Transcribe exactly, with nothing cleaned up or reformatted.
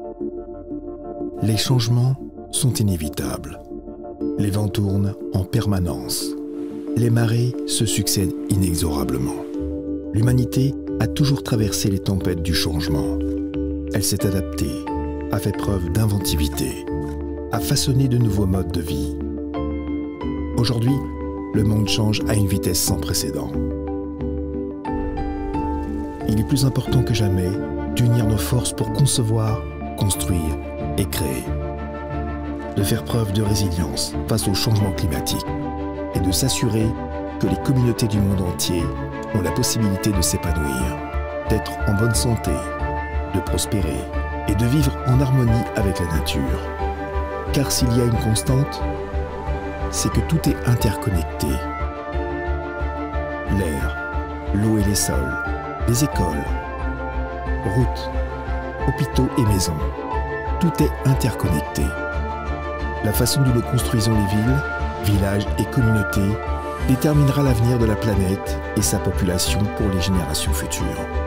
Les changements sont inévitables. Les vents tournent en permanence. Les marées se succèdent inexorablement. L'humanité a toujours traversé les tempêtes du changement. Elle s'est adaptée, a fait preuve d'inventivité, a façonné de nouveaux modes de vie. Aujourd'hui, le monde change à une vitesse sans précédent. Il est plus important que jamais d'unir nos forces pour concevoir, construire et créer. De faire preuve de résilience face au changement climatique et de s'assurer que les communautés du monde entier ont la possibilité de s'épanouir, d'être en bonne santé, de prospérer et de vivre en harmonie avec la nature. Car s'il y a une constante, c'est que tout est interconnecté. L'air, l'eau et les sols, les écoles, routes, hôpitaux et maisons, tout est interconnecté. La façon dont nous construisons les villes, villages et communautés déterminera l'avenir de la planète et sa population pour les générations futures.